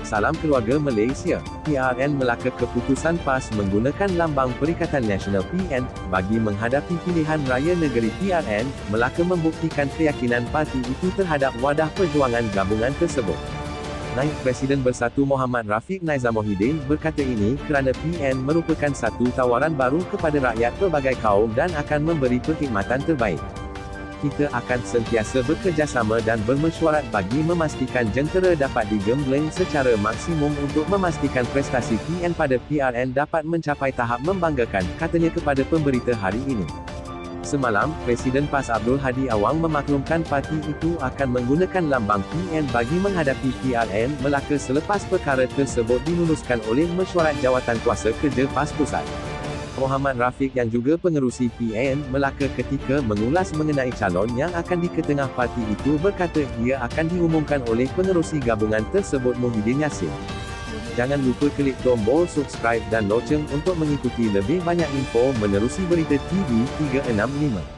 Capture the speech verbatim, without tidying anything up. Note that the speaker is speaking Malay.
Salam keluarga Malaysia. P R N Melaka keputusan PAS menggunakan lambang Perikatan Nasional P N bagi menghadapi pilihan raya negeri. P R N Melaka membuktikan keyakinan parti itu terhadap wadah perjuangan gabungan tersebut. Naib Presiden Bersatu Muhammad Rafiq Naizamuddin berkata ini kerana P N merupakan satu tawaran baru kepada rakyat pelbagai kaum dan akan memberi perkhidmatan terbaik. Kita akan sentiasa bekerjasama dan bermesyuarat bagi memastikan jentera dapat digembleng secara maksimum untuk memastikan prestasi P N pada P R N dapat mencapai tahap membanggakan, katanya kepada pemberita hari ini. Semalam, Presiden PAS Abdul Hadi Awang memaklumkan parti itu akan menggunakan lambang P N bagi menghadapi P R N Melaka selepas perkara tersebut diluluskan oleh Mesyuarat Jawatan Kuasa Kerja PAS Pusat. Muhammad Rafiq yang juga pengerusi P N Melaka ketika mengulas mengenai calon yang akan diketengah parti itu berkata ia akan diumumkan oleh pengerusi gabungan tersebut Muhyiddin Yassin. Jangan lupa klik tombol subscribe dan loceng untuk mengikuti lebih banyak info menerusi berita T V tiga enam lima.